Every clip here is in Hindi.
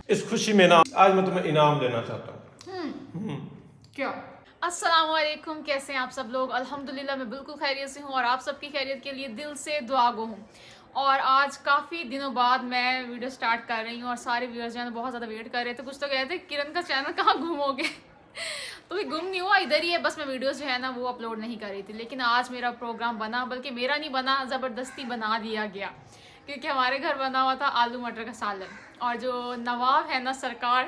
इस खुशी में ना आज मैं तुम्हें इनाम देना चाहता हूँ। क्या? अस्सलाम वालेकुम, कैसे हैं आप सब लोग? अल्हम्दुलिल्लाह मैं बिल्कुल खैरियत से हूँ और आप सबकी खैरियत के लिए दिल से दुआ गो हूँ। और आज काफ़ी दिनों बाद मैं वीडियो स्टार्ट कर रही हूँ और सारे व्यूअर्स जो है बहुत ज़्यादा वेट कर रहे थे। कुछ तो कहते हैं किरण का चैनल कहाँ गुम हो गए तो भी गुम नहीं हुआ, इधर ही है, बस मैं वीडियोस जो है ना वो अपलोड नहीं कर रही थी। लेकिन आज मेरा प्रोग्राम बना, बल्कि मेरा नहीं बना, ज़बरदस्ती बना दिया गया, क्योंकि हमारे घर बना हुआ था आलू मटर का सालन। और जो नवाब है ना सरकार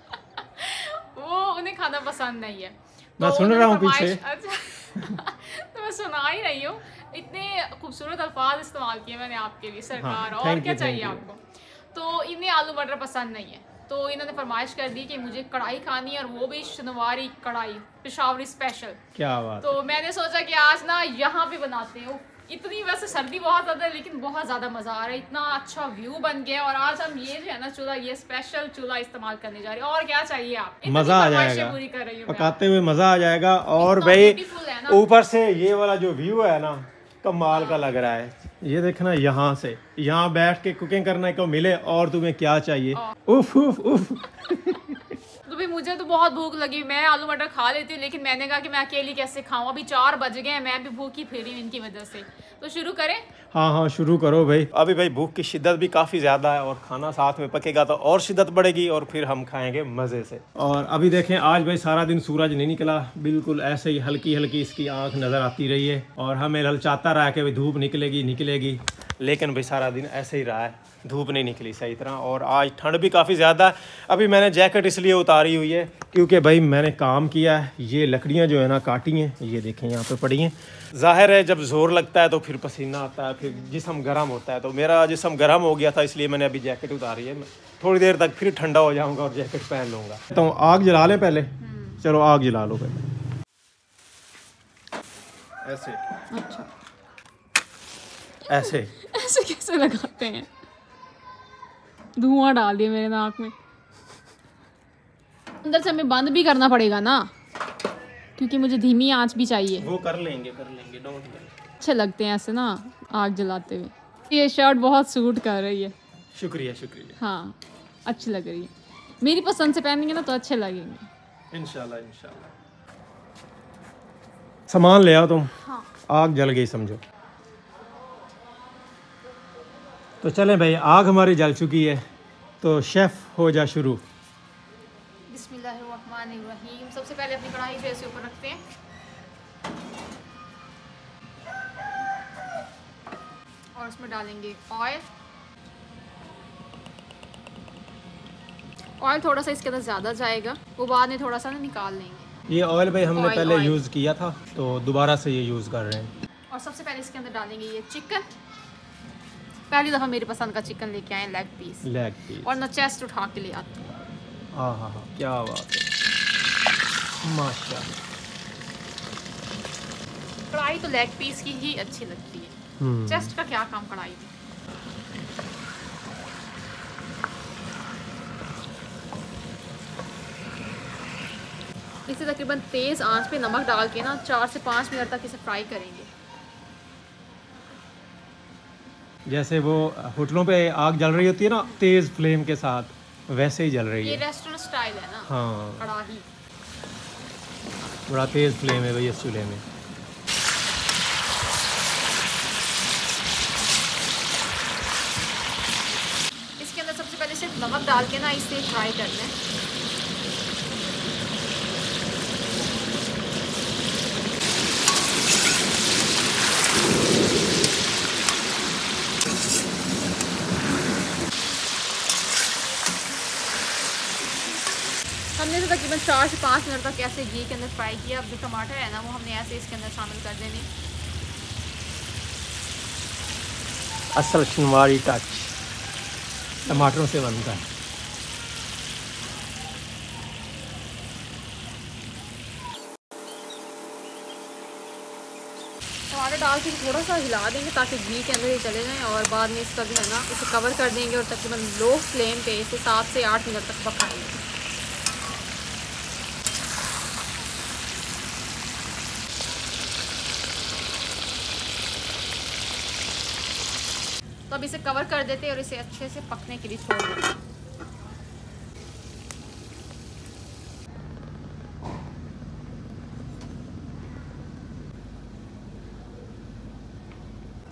वो उन्हें खाना पसंद नहीं है। मैं सुन रहा हूँ पीछे। अच्छा तो मैं सुना ही रही हूँ। इतने खूबसूरत अल्फाज इस्तेमाल किए मैंने आपके लिए सरकार। और क्या चाहिए आपको? तो इन्हें आलू मटर पसंद नहीं है, तो इन्होंने फरमाइश कर दी कि मुझे कढ़ाई खानी है, और वो भी शनिवारी कढ़ाई, पेशावरी स्पेशल। क्या बात। तो मैंने सोचा कि आज ना यहाँ पे बनाते हैं। इतनी वैसे सर्दी बहुत ज़्यादा है, लेकिन बहुत ज़्यादा मज़ा आ रहा है, इतना अच्छा व्यू बन गया। और आज हम ये जो है ना चूल्हा, ये स्पेशल चूल्हा इस्तेमाल करने जा रहे हैं। और क्या चाहिए आप? मज़ा आ जाएगा, पूरी कर रही हूँ पकाते हुए मज़ा आ जाएगा। और भाई ऊपर से ये वाला जो व्यू है ना कमाल का लग रहा है। ये देखना, यहाँ से यहाँ बैठ के कुकिंग करने को मिले और तुम्हें क्या चाहिए। उफ उफ उफ तो भाई मुझे तो बहुत भूख लगी, मैं आलू मटर खा लेती हूँ, लेकिन मैंने कहा कि मैं अकेली कैसे खाऊं। अभी 4 बज गए हैं, मैं भी भूखी फिर रही हूँ इनकी वजह से। तो शुरू करें? हाँ शुरू करो भाई। अभी भाई भूख की शिद्दत भी काफ़ी ज़्यादा है और खाना साथ में पकेगा तो और शिद्दत बढ़ेगी और फिर हम खाएंगे मज़े से। और अभी देखें आज भाई सारा दिन सूरज नहीं निकला, बिल्कुल ऐसे ही हल्की हल्की इसकी आंख नज़र आती रही है। और हमें ललचाता रहा कि भाई धूप निकलेगी, लेकिन भाई सारा दिन ऐसे ही रहा है, धूप नहीं निकली सही तरह। और आज ठंड भी काफ़ी ज़्यादा है। अभी मैंने जैकेट इसलिए उतारी हुई है क्योंकि भाई मैंने काम किया है। ये लकड़ियाँ जो है ना काटी हैं, ये देखें यहाँ पे पड़ी हैं। ज़ाहिर है जब ज़ोर लगता है तो फिर पसीना आता है, फिर जिस्म गर्म होता है। तो मेरा जिस्म गर्म हो गया था, इसलिए मैंने अभी जैकेट उतारी है। थोड़ी देर तक फिर ठंडा हो जाऊँगा और जैकेट पहन लूँगा। तो आग जला लें पहले। चलो आग जला लो पहले। ऐसे। अच्छा ऐसे ऐसे कैसे लगाते हैं? धुआं डाल दिया मेरे नाक में। अंदर से हमें बंद भी करना पड़ेगा ना, क्योंकि मुझे धीमी आंच भी चाहिए। वो कर लेंगे डोंट वरी। अच्छे लगते हैं ऐसे ना आग जलाते हुए। ये शर्ट बहुत सूट कर रही है। शुक्रिया। हाँ अच्छी लग रही है। मेरी पसंद से पहनेंगे ना तो अच्छे लगेंगे इंशाल्लाह। सामान ले आओ तुम। हाँ। आग जल गई समझो। तो चलें भाई, आग हमारी जल चुकी है, तो शेफ़ हो जा शुरू। बिस्मिल्लाहिर्रहमानिर्रहीम। सबसे पहले अपनी कढ़ाई जो ऐसे ऊपर रखते हैं और उसमें डालेंगे ऑयल। ऑयल थोड़ा सा इसके अंदर ज़्यादा जाएगा, वो बाद में थोड़ा सा ना निकाल लेंगे। ये ऑयल भाई हमने पहले यूज़ किया था, तो दोबारा से ये यूज़ कर रहे हैं। और सबसे पहले इसके अंदर डालेंगे ये चिकन। पहली दफ़ा मेरी पसंद का चिकन लेके आए, लेग पीस। और ना चेस्ट उठा के ले आते हैं। हाँ क्या बात है, माशाल्लाह। कढ़ाई तो लेग पीस की ही अच्छी लगती है, चेस्ट का क्या काम कढ़ाई में। इसे तकरीबन तेज़ आंच पे नमक डाल के ना 4 से 5 मिनट तक इसे फ्राई करेंगे। जैसे वो होटलों पे आग जल रही होती है ना तेज़ फ्लेम के साथ, वैसे ही जल रही है। ये रेस्टोरेंट स्टाइल है ना। हाँ कढ़ाई बड़ा तेज़ फ्लेम है भाई इस चूल्हे में। इसके अंदर सबसे पहले सिर्फ नमक डाल के ना इसे फ्राई कर लें। हमने तो तकरीबन 4 से 5 मिनट तक ऐसे घी के अंदर फ्राई किया। अब जो टमाटर है ना वो हमने ऐसे इसके अंदर शामिल कर देने। असल शनिवारी टच टमाटरों से बनता है। टमाटर डाल के थोड़ा सा हिला देंगे ताकि घी के अंदर ही चले जाएं। और बाद में इसका जो है ना इसे कवर कर देंगे और तकरीबन लो फ्लेम पे इसे 7 से 8 मिनट तक पकाएंगे। तो अब इसे कवर कर देते हैं और इसे अच्छे से पकने के लिए छोड़ देते हैं।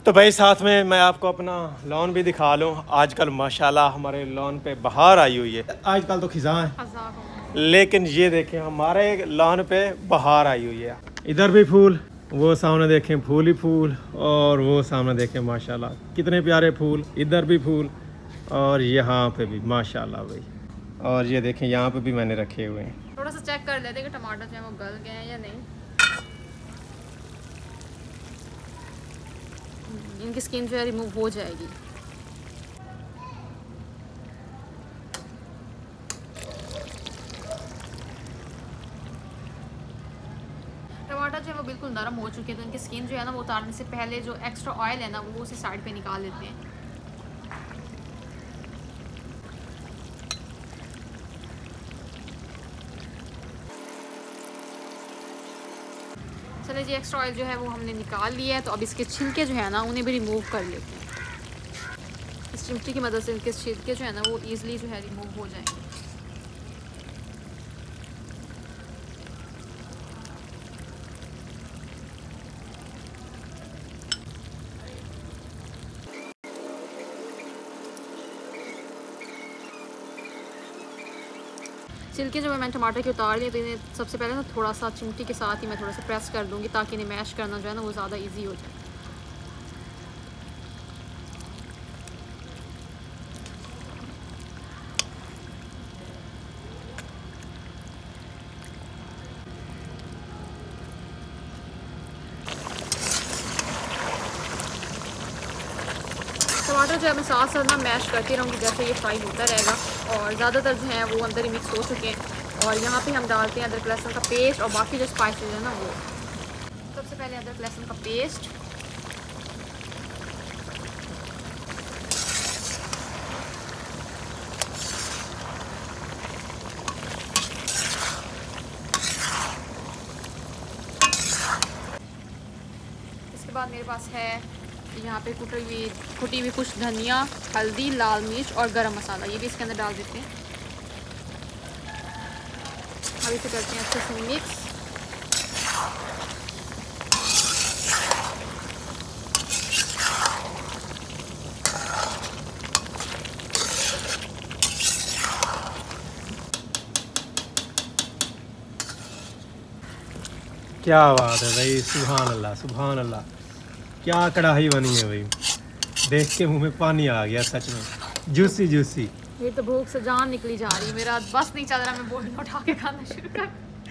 तो भाई साथ में मैं आपको अपना लॉन भी दिखा लूँ। आजकल माशाल्लाह हमारे लॉन पे बहार आई हुई है। आजकल तो खिज़ां है, लेकिन ये देखें हमारे लॉन पे बहार आई हुई है। इधर भी फूल, वो सामने देखें फूल ही फूल, और वो सामने देखें माशाल्लाह कितने प्यारे फूल। इधर भी फूल और यहाँ पे भी माशाल्लाह भाई। और ये देखें यहाँ पे भी मैंने रखे हुए हैं। थोड़ा सा चेक कर लेते हैं कि टमाटर जो है वो गल गए हैं या नहीं। इनकी स्किन जो है रिमूव हो जाएगी। टमाटर जो है वो बिल्कुल नरम हो चुके हैं, तो इनकी स्किन जो है ना वो उतारने से पहले जो एक्स्ट्रा ऑयल है ना वो उसे साइड पे निकाल लेते हैं। चलिए जी, एक्स्ट्रा ऑयल जो है वो हमने निकाल लिया है। तो अब इसके छिलके जो है ना उन्हें भी रिमूव कर लेते हैं। इस चिमटी की मदद से इनके छिलके जो है ना वो ईजिली जो है रिमूव हो जाएंगे। छिलके जब मैं टमाटर के उतार लिए तो इन्हें सबसे पहले ना थोड़ा सा चिमटी के साथ ही मैं थोड़ा सा प्रेस कर दूंगी ताकि इन्हें मैश करना जो है ना वो ज़्यादा इजी हो जाए। टमाटर जो है मैं साथ साथ ना मैश करती रहूँगी जैसे ये फ्राई होता रहेगा। और ज़्यादातर जो है वो अंदर ही मिक्स हो चुके हैं। और यहाँ पे हम डालते हैं अदरक लहसुन का पेस्ट और बाकी जो स्पाइसेस है ना वो। सबसे पहले अदरक लहसुन का पेस्ट, इसके बाद मेरे पास है यहाँ पे कुटी हुई कुछ धनिया, हल्दी, लाल मिर्च और गरम मसाला, ये भी इसके अंदर डाल देते हैं। अब इसे करते हैं अच्छे से मिक्स। क्या बात है भाई, सुभान अल्लाह सुभान अल्लाह, क्या कढ़ाई बनी है भाई। देख के मुंह में पानी आ गया सच में, जूसी जूसी। ये तो भूख से जान निकली जा रही है, मेरा बस नहीं चल रहा, मैं बोल उठा के खाना शुरू कर।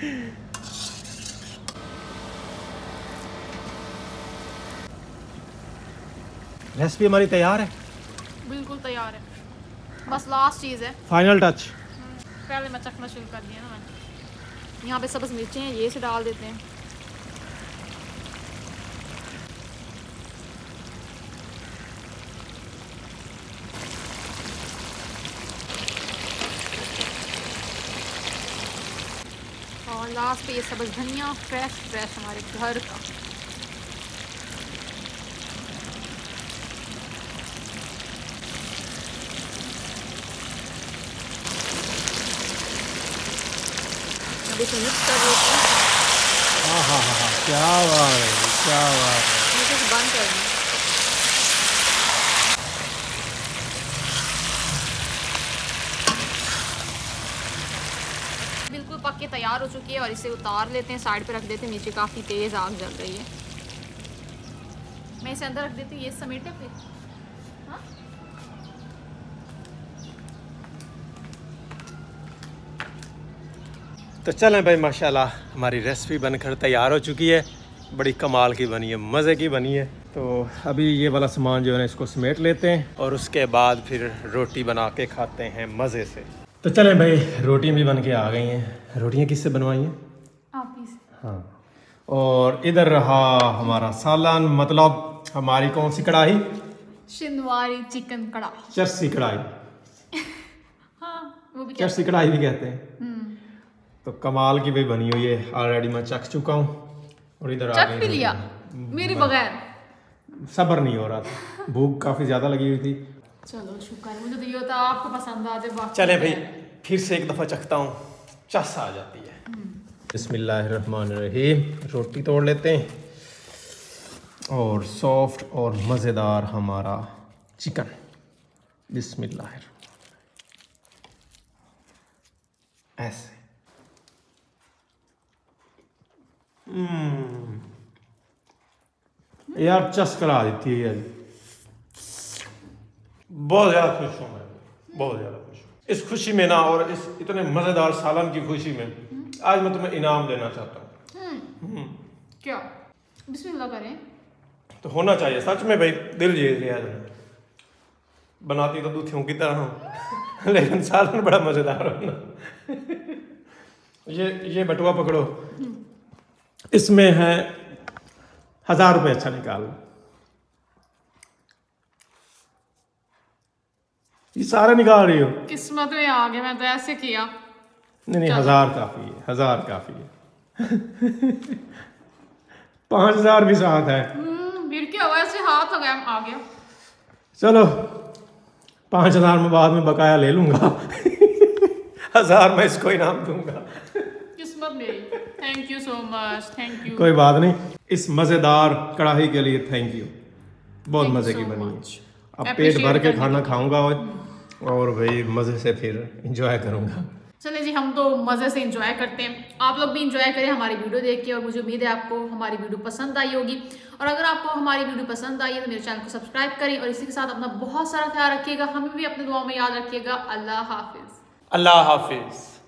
रेसिपी हमारी तैयार है, बिल्कुल तैयार है, बस लास्ट चीज़ है, फाइनल टच। पहले मैं चखना शुरू कर दिया ना मैंने। यहाँ पे सब्ज़ मिर्चें हैं, ये से डाल देते हैं। और लास्ट पे ये सब्ज़ धनिया, फ्रेश हमारे घर का। अभी तो मिक्स कर देते हैं। हाँ, क्या बात है, क्या बात है। मुझे बंद कर दें। बिल्कुल पक के तैयार हो चुकी है और इसे उतार लेते हैं, साइड पे रख देते हैं। नीचे काफ़ी तेज़ आग जल रही है, मैं इसे अंदर रख देती हूँ। ये समेटे पे हाँ? तो चलें भाई, माशाल्लाह हमारी रेसिपी बनकर तैयार हो चुकी है, बड़ी कमाल की बनी है, मज़े की बनी है। तो अभी ये वाला सामान जो है ना इसको समेट लेते हैं और उसके बाद फिर रोटी बना के खाते हैं मज़े से। तो चलें भाई, रोटियां भी बन के आ गई हैं। रोटियां किससे बनवाई हैं? आप ही से। हाँ, और इधर रहा हमारा सालन, मतलब हमारी कौन सी कढ़ाई? शिनवारी चिकन कढ़ाई, चरसी कढ़ाई। हाँ वो भी चरसी कढ़ाई भी कहते हैं। तो कमाल की भाई बनी हुई है, ऑलरेडी मैं चख चुका हूँ। और इधर आ भी लिया मेरे बगैर, सब्र नहीं हो रहा था, भूख काफ़ी ज़्यादा लगी हुई थी। चलो शुक्र है, मुझे तो ये होता आपको पसंद आ जाए। चले भाई, फिर से एक दफ़ा चखता हूँ, चस आ जाती है। बिस्मिल्लाहिर्रहमानिर्रहीम। रोटी तोड़ लेते हैं। और सॉफ्ट और मज़ेदार हमारा चिकन। बिस्मिल्लाह। ऐसे यार चस्करा देती है। बहुत ज़्यादा खुश हूँ मैं, बहुत ज़्यादा खुश हूँ इस खुशी में ना, और इस इतने मज़ेदार सालन की खुशी में आज मैं तुम्हें इनाम देना चाहता हूँ। क्या? बिस्मिल्लाह करें। तो होना चाहिए सच में भाई, दिल जीत लिया तुमने। बनाती तो दूधियों की तरह हूँ लेकिन सालन बड़ा मज़ेदार हो ना। ये बटुआ पकड़ो, इसमें है 1000 रुपये। अच्छा निकाल, ये सारे निकाल रही हो। किस्मत में आ गया, मैं तो ऐसे किया। नहीं 1000 काफी है, 1000 काफी है। 5000 भी साथ है। फिर क्या हुआ, ऐसे हाथ आ गया। चलो 5000 में बाद में बकाया ले लूंगा। 1000 मैं इसको इनाम दूंगा। किस्मत मेरी। Thank you so much, thank you. कोई बात नहीं, इस मज़ेदार कढ़ाई के लिए थैंक यू। बहुत मज़े की बनी है। अब पेट भर के खाना खाऊंगा और भाई मज़े से फिर एंजॉय करूंगा। चले जी, हम तो मज़े से एंजॉय करते हैं, आप लोग भी एंजॉय करें हमारी वीडियो देख के। और मुझे उम्मीद है आपको हमारी वीडियो पसंद आई होगी। और अगर आपको हमारी वीडियो पसंद आई है तो मेरे चैनल को सब्सक्राइब करें और इसी के साथ अपना बहुत सारा ख्याल रखिएगा। हमें भी अपने दुआओं में याद रखिएगा। अल्लाह हाफिज़। अल्लाह हाफिज़।